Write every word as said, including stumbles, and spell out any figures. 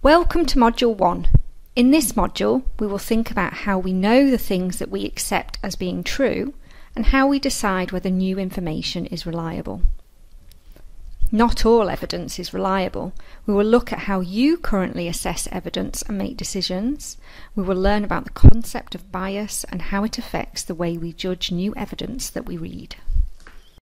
Welcome to Module one. In this module, we will think about how we know the things that we accept as being true and how we decide whether new information is reliable. Not all evidence is reliable. We will look at how you currently assess evidence and make decisions. We will learn about the concept of bias and how it affects the way we judge new evidence that we read.